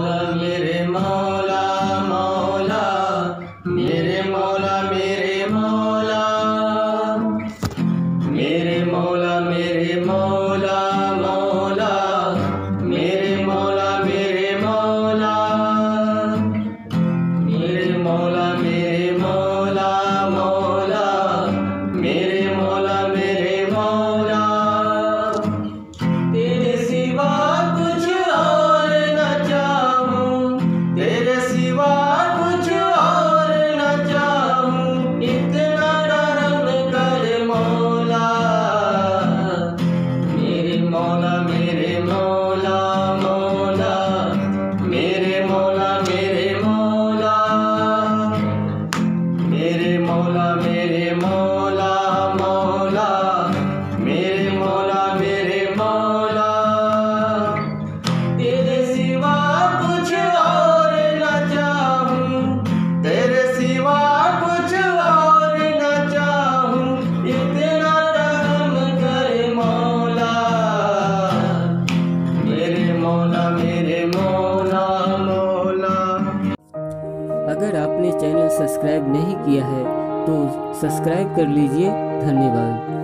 मेरे मौला मौला मेरे मौला मेरे मौला मेरे मौला मेरे मौला मौला मेरे मौला मेरे मौला मेरे मौला मेरे मौला मौला मेरे मौला मेरे मौला तेरे सिवा कुछ और न चाहूं, तेरे सिवा कुछ और न चाहूं, इतना रहम कर मौला मेरे मौला मेरे मौला मौला मेरे मौला मेरे मौला मेरे मौला मेरे मौला मौला मेरे मौला मेरे मौला तेरे सिवा कुछ और न चाहूं, तेरे सिवा कुछ और न चाहूं, इतना रहम कर मौला मेरे मौला मेरे मौला मौला। अगर आपने चैनल सब्सक्राइब नहीं किया है तो सब्सक्राइब कर लीजिए। धन्यवाद।